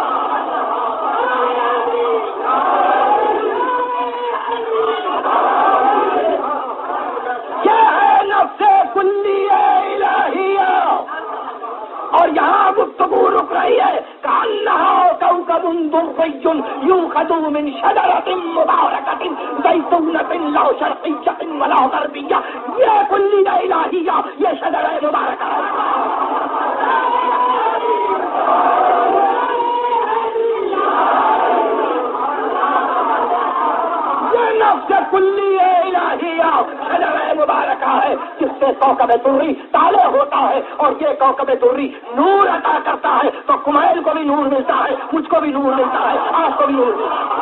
اور یہاں گفتگو رک رہی ہے کأنها كوكب دري يوقد من شجرة مباركة زيتونة لا شرقية ولا غربية. یہ کلیہ الہیہ, یہ شجرہ مبارکہ ہے. یہ نفس کلیہ الہیہ شجرہ مبارکہ ہے جس سے کوكب دری تالے ہوتا ہے. اور یہ کوكب دری نور عطا کرتا ہے. تو کمیل کو بھی نور ملتا ہے, مجھ کو بھی نور ملتا ہے, آپ کو بھی نور ملتا ہے.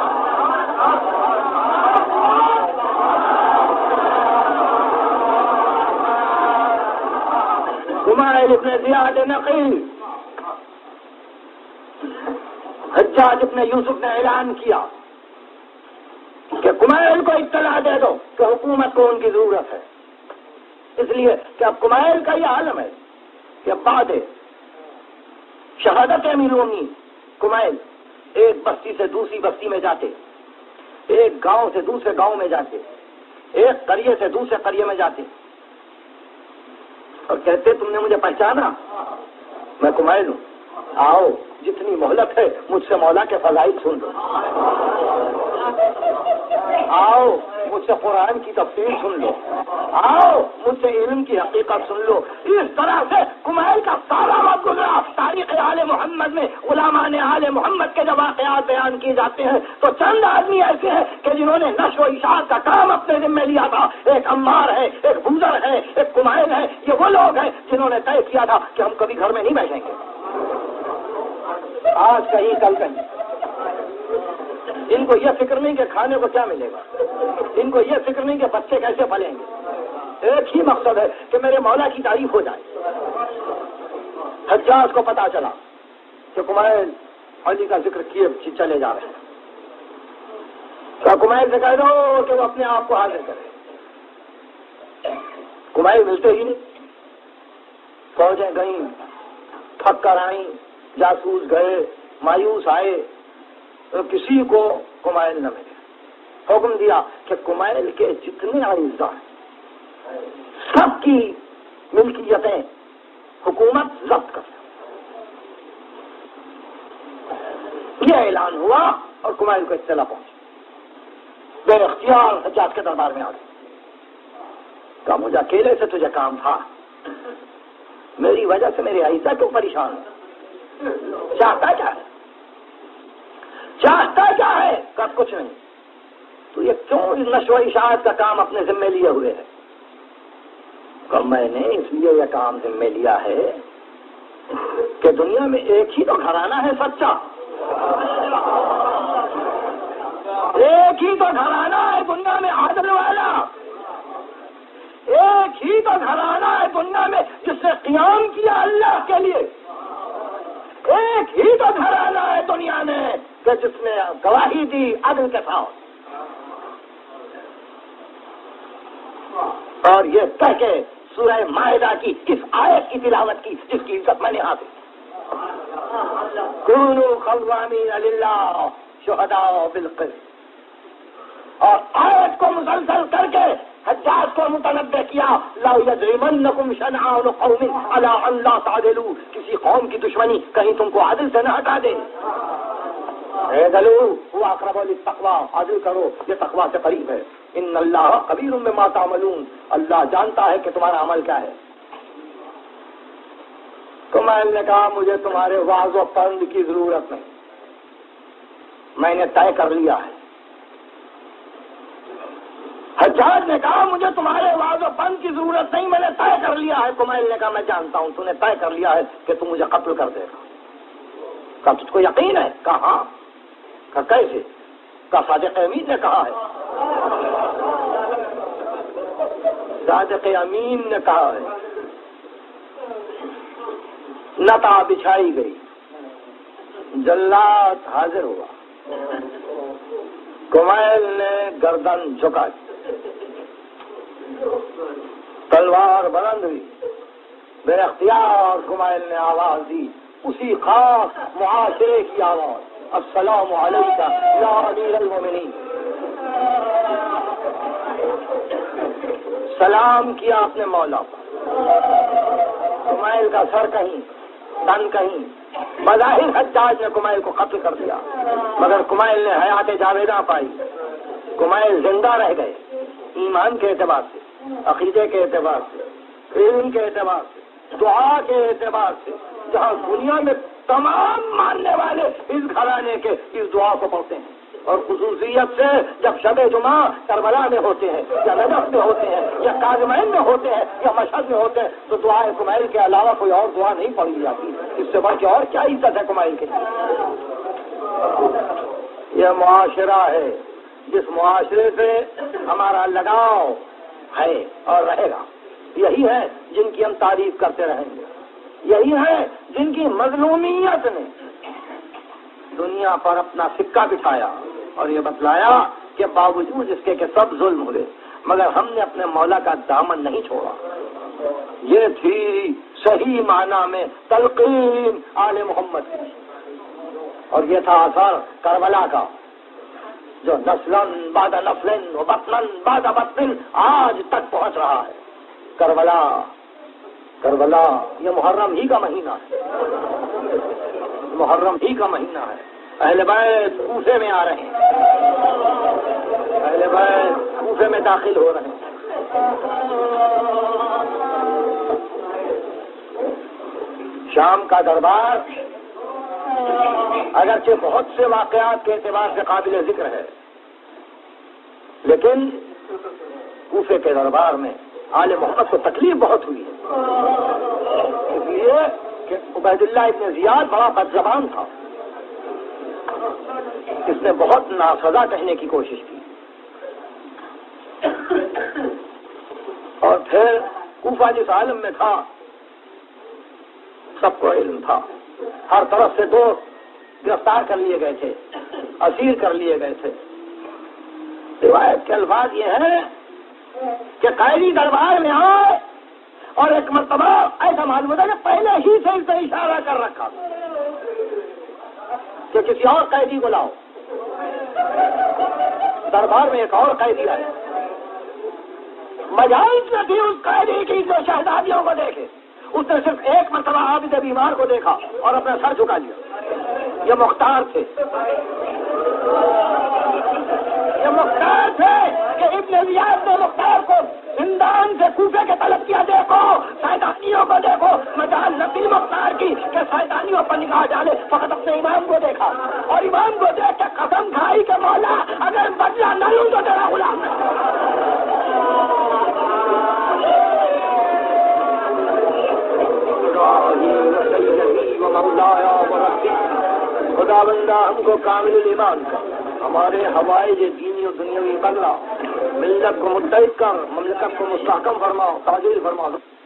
کمیل ابن زیاد نقی, حجاج ابن یوسف نے اعلان کیا کہ کمیل کو اطلاع دے دو کہ حکومت کو ان کی ضرورت ہے. اس لیے کہ اب کمیل کا یہ عالم ہے کہ بعد شہادت امیر المومنین کمیل ایک بستی سے دوسری بستی میں جاتے, ایک گاؤں سے دوسرے گاؤں میں جاتے, ایک قریے سے دوسرے قریے میں جاتے اور کہتے تم نے مجھے پہچانا, میں کمیل ہوں, آؤ جتنی مہلت ہے مجھ سے مولا کے فضائل سن لو, آؤ مجھ سے قرآن کی تفسیر سن لو, آؤ مجھ سے علم کی حقیقت سن لو. اس طرح سے کمیل کا سارا وقت گزرا. تاریخ آل محمد میں علماء نے آل محمد کے جب واقعات بیان کیے جاتے ہیں تو چند آدمی ایسے ہیں کہ جنہوں نے نشر و اشاعت کا کام اپنے ذمہ لیا تھا. ایک عمار ہے, ایک بوزر ہے, ایک کمیل ہے. یہ وہ لوگ ہیں جنہوں نے طے کیا تھا کہ ہم کبھی گھر میں نہیں بیٹھیں گے, آج کہیں کل کہیں. ان کو یہ فکر نہیں کہ کھانے کو کیا ملے گا, ان کو یہ فکر نہیں کہ بچے کیسے پلیں گے. ایک ہی مقصد ہے کہ میرے مولا کی تعریف ہو جائے. حجاج کو پتا چلا کہ کمیل علی کا ذکر کیے چلے جا رہے ہیں. تو کمیل سے کہہ دو کہ وہ اپنے آپ کو حاضر کرے. کمیل ملتے ہی نہیں. فوجیں گئیں, تھک کر آئیں, جاسوس گئے, مایوس آئے, تو کسی کو کمیل نہ ملے. حکم دیا کہ کمیل کے جتنے اعضاء ہیں سب کی ملکیتیں حکومت ضبط کر. یہ اعلان ہوا اور کمیل کو اطلاع پہنچی. بے اختیار حجاج کے دربار میں آ گئی. کہا مجھے اکیلے سے تجھے کام تھا, میری وجہ سے میرے اعضاء کیوں پریشان ہے؟ چاہتا کیا ہے, چاہتا کیا ہے؟ کہ کچھ نہیں. تو یہ کیوں اس نشر و اشاعت کا کام اپنے ذمہ لیے ہوئے ہے؟ کہ میں نے اس لیے یہ کام ذمہ لیا ہے کہ دنیا میں ایک ہی تو گھرانہ ہے سچا, ایک ہی تو گھرانہ ہے دنیا میں عادل والا, ایک ہی تو گھرانہ ہے دنیا میں جس نے قیام کیا اللہ کے لیے, ایک ہی تو گھرانہ ہے دنیا میں کہ جس نے گواہی دی عدل کے ساتھ. اور یہ کہہ کے سورہ مائدہ کی اس آیت کی تلاوت کی جس کی عزت میں نے حاصل. کونوا قوامین للہ شہداء بالقسط. اور آیت کو مسلسل کر کے حجاج کو متنبہ کیا لا یجرمنکم شنآن قوم علی ان لا تعدلوا, کسی قوم کی دشمنی کہیں تم کو عدل سے نہ ہٹا دے. اعدلوا هو اقرب للتقوی, عدل کرو یہ تقوی سے قریب ہے. ان اللہ خبیر بما تعملون, اللہ جانتا ہے کہ تمہارا عمل کیا ہے. تو میں نے کہا مجھے تمہارے واعظ و پند کی ضرورت نہیں, میں نے طے کر لیا ہے. حجاج نے کہا مجھے تمہارے واعظ و پند کی ضرورت نہیں, میں نے طے کر لیا ہے. کمیل نے کہا میں جانتا ہوں تو نے طے کر لیا ہے کہ تم مجھے قتل کر دے گا. کہا تجھ کو یقین ہے؟ کہا ہاں. کہا کیسے؟ کہا صادق امین نے کہا ہے. صادق امین نے کہا ہے. لتا بچھائی گئی، جلات حاضر ہوا، کمیل نے گردن جھکا دی، تلوار بلند ہوئی، بے اختیار کمیل نے آواز دی، اسی خاص معاشرے کی آواز، السلام علیکہ یا امیر المومنین۔ سلام کیا اپنے مولا پر، کمیل کا سر کہیں تن کہیں، بظاہر حجاج نے کمیل کو قتل کر دیا، مگر کمیل نے حیات جاویدہ پائی، کمیل زندہ رہ گئے، ایمان کے اعتبار سے، عقیدے کے اعتبار سے، علم کے اعتبار سے، دعا کے اعتبار سے، جہاں دنیا میں تمام ماننے والے اس گھرانے کے اس دعا کو پڑھتے ہیں، اور خصوصیت سے جب شب جمعہ کربلا میں ہوتے ہیں یا نجف میں ہوتے ہیں یا کاظمین میں ہوتے ہیں یا مشہد میں ہوتے ہیں تو دعائے کمیل کے علاوہ کوئی اور دعا نہیں پڑھی جاتی، اس سے بڑھ کے اور کیا عزت ہے کمیل کے۔ یہ معاشرہ ہے جس معاشرے سے ہمارا لگاؤ ہے اور رہے گا، یہی ہے جن کی ہم تعریف کرتے رہیں گے، یہی ہے جن کی مظلومیت نے دنیا پر اپنا سکہ بٹھایا اور یہ بتلایا کہ باوجود اس کے کہ سب ظلم ہوئے مگر ہم نے اپنے مولا کا دامن نہیں چھوڑا۔ یہ تھی صحیح معنی میں تلقین آل محمد کی، اور یہ تھا اثر کربلا کا جو نسلن بعد نسلن و بطنن بعد بطن آج تک پہنچ رہا ہے۔ کربلا کربلا یہ محرم ہی کا مہینہ ہے، محرم ہی کا مہینہ ہے۔ اہل بیت کوفے میں آ رہے ہیں، اہل بیت کوفے میں داخل ہو رہے ہیں۔ شام کا دربار اگرچہ بہت سے واقعات کے اعتبار سے قابل ذکر ہے، لیکن کوفے کے دربار میں آل محمد کو تکلیف بہت ہوئی ہے، اس لیے کہ عبید اللہ ابن زیاد بڑا بدزبان تھا، اس نے بہت ناسزا کہنے کی کوشش کی، اور پھر کوفہ جس عالم میں تھا سب کو علم تھا، ہر طرف سے دوست گرفتار کر لیے گئے تھے، اسیر کر لیے گئے تھے۔ روایت کے الفاظ یہ ہیں کہ قائدی دربار میں آئے اور ایک مرتبہ ایسا معلوم ہوتا ہے کہ پہلے ہی سے اس نے اشارہ کر رکھا کہ کسی اور قیدی کو لاؤ۔ دربار میں ایک اور قیدی آئے، مجالس نہ تھی اس قیدی کی جو شہزادیوں کو دیکھے، اس نے صرف ایک مرتبہ عابد بیمار کو دیکھا اور اپنا سر جھکا لیا۔ یہ مختار تھے، یہ مختار تھے کہ ابن زیاد نے مختار کو زندان سے کوفے کے طلب کیا، دیکھو سیدانیوں کو دیکھو، مجال نبی مختار کی کہ سیدانیوں پر نگاہ ڈالے، فقط اپنے امام کو دیکھا اور امام کو دیکھ کے قسم کھائی کہ مولا اگر بدلہ نہ لوں تو تیرا غلام ہے۔ خدا بندہ ہم کو کامل ایمان کر، ہمارے ہوائے جو دینی و دنیاوی بدلا، ملت کو متحد کر، مملکت کو مستحکم فرما، تعجیل فرما۔